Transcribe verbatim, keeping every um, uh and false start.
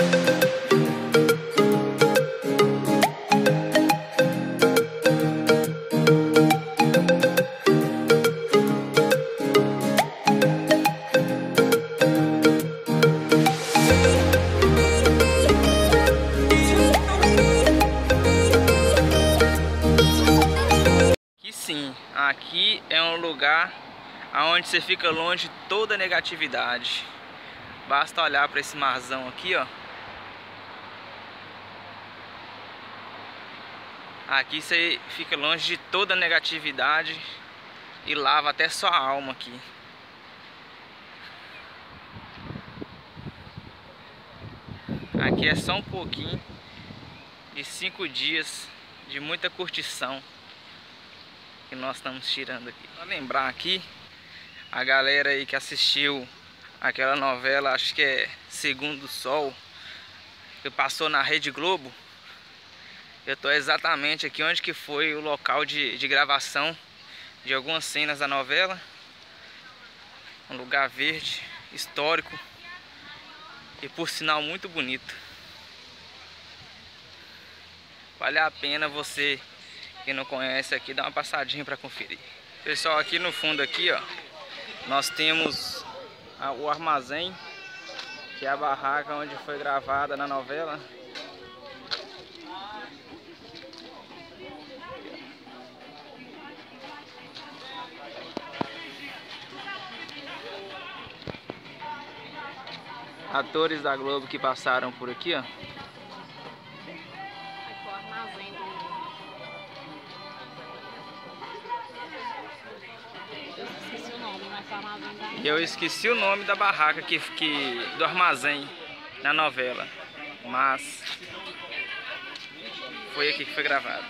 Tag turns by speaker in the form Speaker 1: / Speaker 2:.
Speaker 1: Sim, aqui é um lugar onde você fica longe de toda negatividade. Basta olhar para esse marzão aqui, ó. Aqui você fica longe de toda negatividade e lava até sua alma aqui. Aqui é só um pouquinho de cinco dias de muita curtição que nós estamos tirando aqui. Pra lembrar aqui, a galera aí que assistiu aquela novela, acho que é Segundo Sol, que passou na Rede Globo, eu tô exatamente aqui onde que foi o local de, de gravação de algumas cenas da novela. Um lugar verde, histórico e por sinal muito bonito. Vale a pena você, quem não conhece aqui, dá uma passadinha para conferir. Pessoal, aqui no fundo aqui, ó, nós temos a, o armazém, que é a barraca onde foi gravada na novela. Atores da Globo que passaram por aqui, ó. E eu esqueci o nome da barraca que, que, do armazém na novela, mas foi aqui que foi gravado.